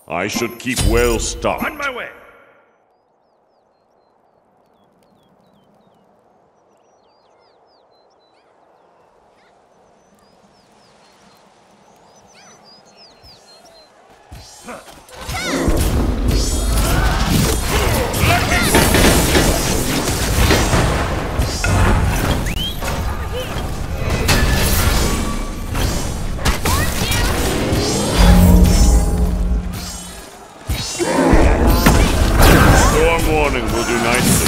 I should keep well stocked. On my way! Storm warning will do nicely.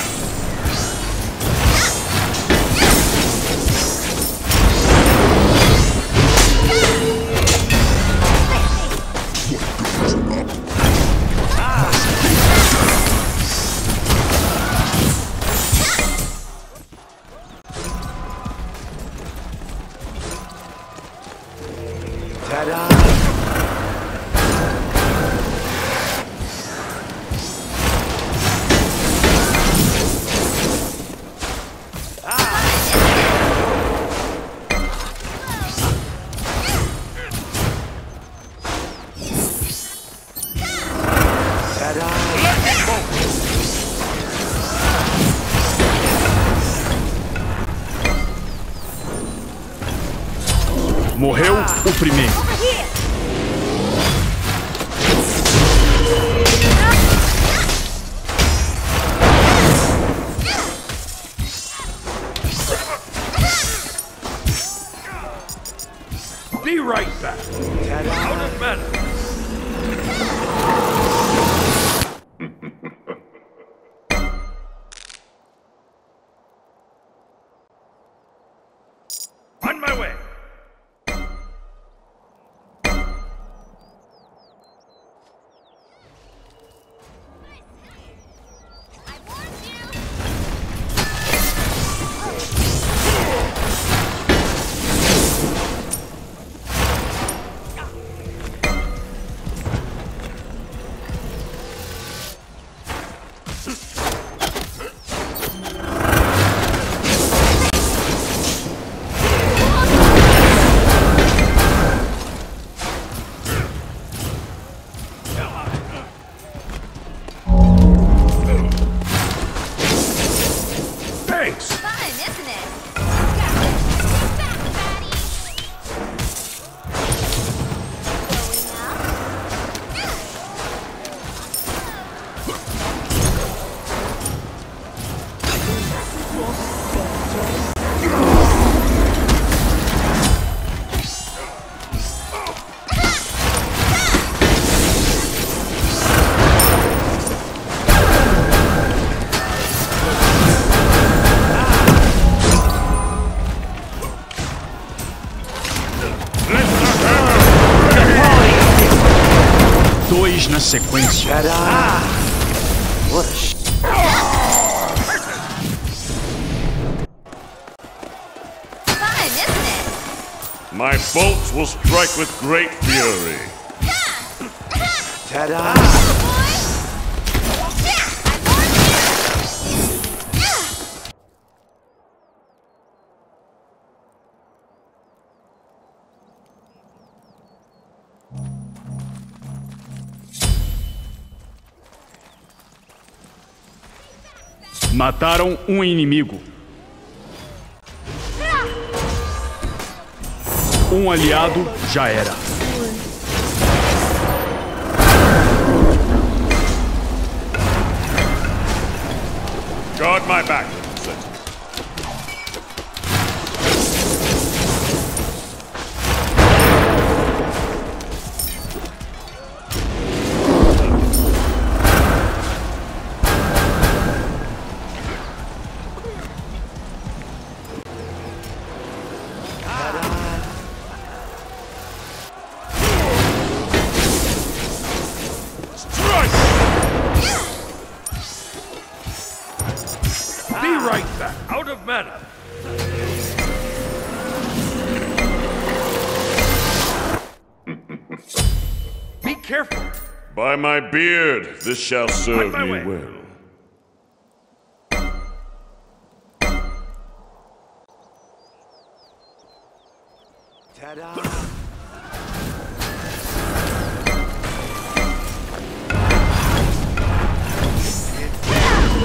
Morreu o primeiro. Be right back. Out of mana. On my way. Thanks. Fun, isn't it? Dois na sequência. What a sh... Fun, isn't it? My bolts will strike with great fury. Ta-da! Mataram um inimigo. Um aliado já era. Guard my back. Be right back. Out of mana. Be careful. By my beard, this shall serve my me way. well. Ta-da!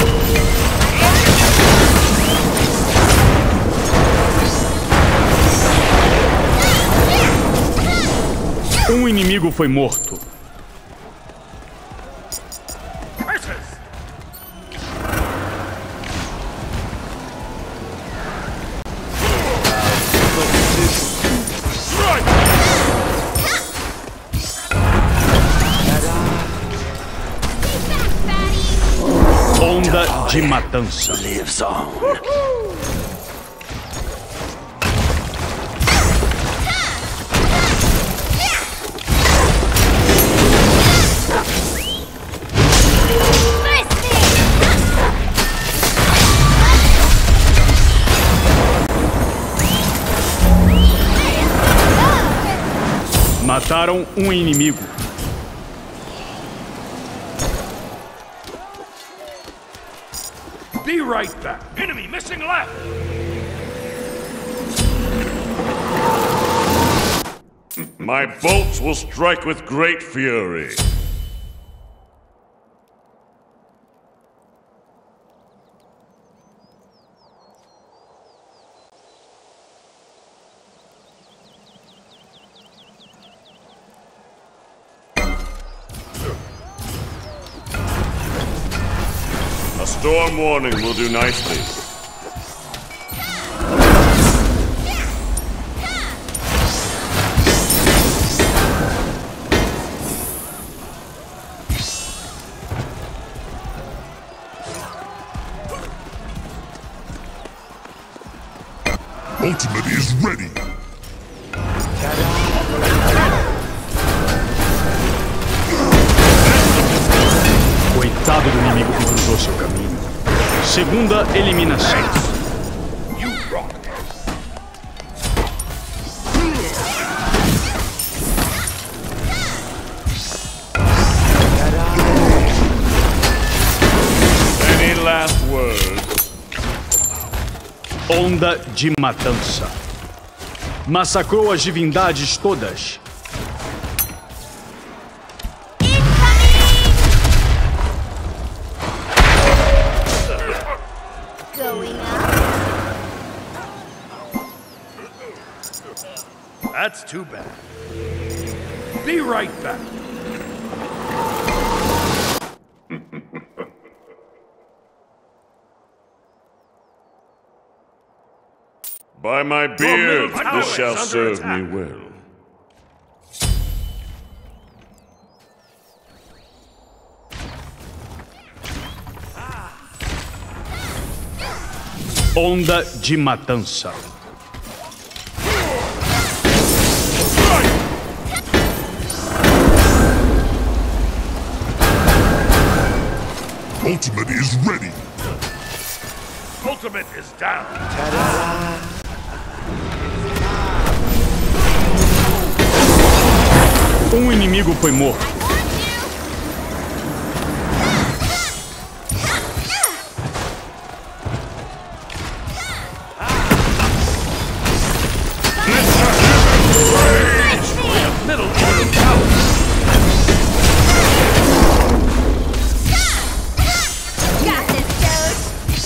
Um inimigo foi morto. Onda de matança. Lives on. Mataram um inimigo. Be right back. Enemy missing left. My bolts will strike with great fury. A storm warning will do nicely. Ultimate is ready. Coitado do inimigo que cruzou seu caminho. Segunda eliminação. You rock. Any last words? Onda de matança. Massacrou as divindades todas. Going up. That's too bad. Be right back. By my beard, this shall serve me well. Onda de matança. Ultimate is ready. Ultimate is down. Um inimigo foi morto. Middle order power. Got this, Doge.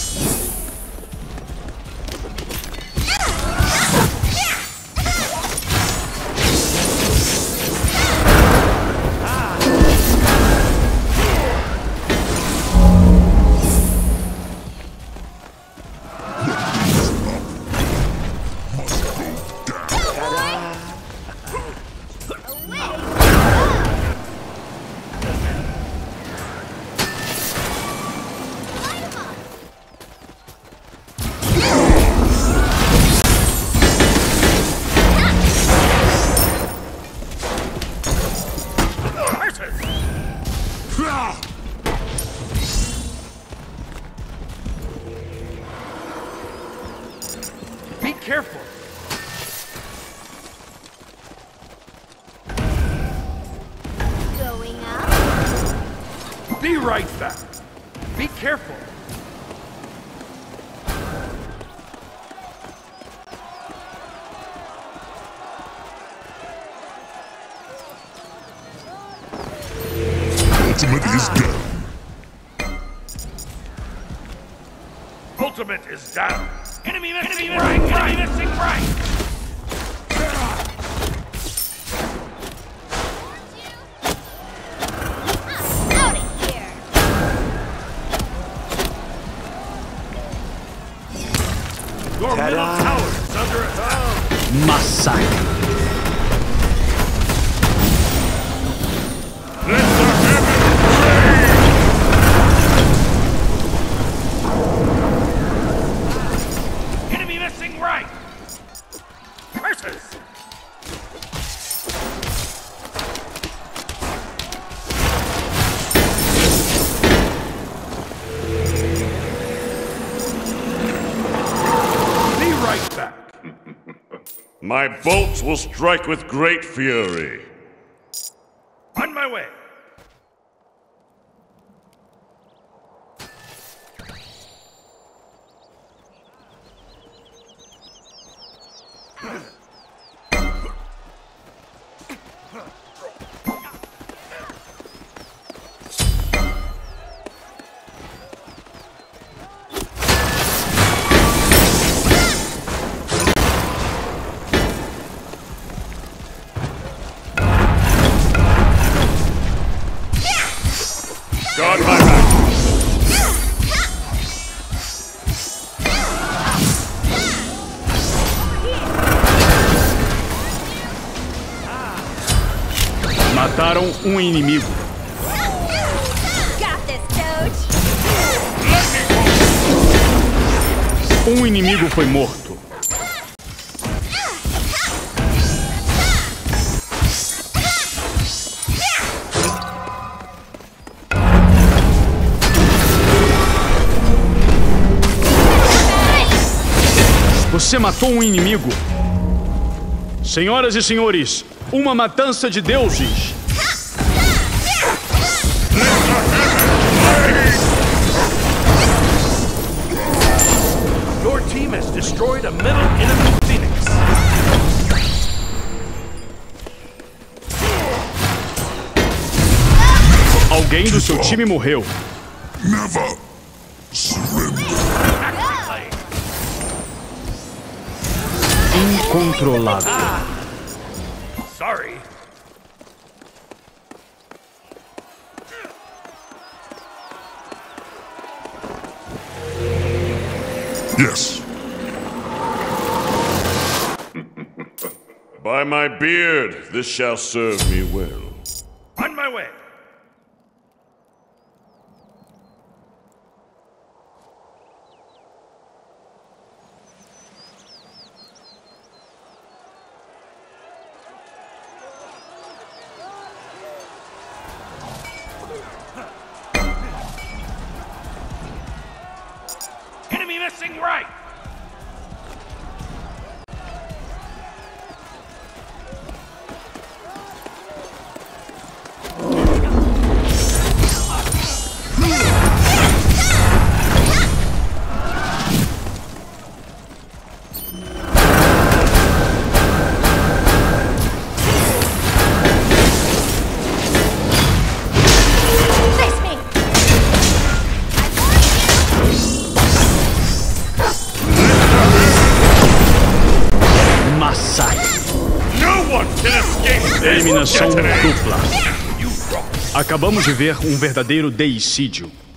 Be careful. Going up. Be right back. Be careful. Ultimate is down. ultimate is down. Enemy missing right. Enemy missing right. Out of here! Your middle tower is under attack. Massacre. Let the heavens rain! Enemy missing right. Curses. Be right back. My bolts will strike with great fury. On my way. Guard my back. Mataram um inimigo. Got this, Doge! Um inimigo foi morto. Você matou um inimigo. Senhoras e senhores, uma matança de deuses. Your team has destroyed a middle enemy Phoenix. Alguém do seu time morreu. Never surrender. Incontrolável. Sorry. Yes. By my beard, this shall serve me well. On my way. Enemy missing right. Face me! Massacre. No one can escape this. Eliminação Detonate. dupla. Acabamos de ver um verdadeiro deicídio.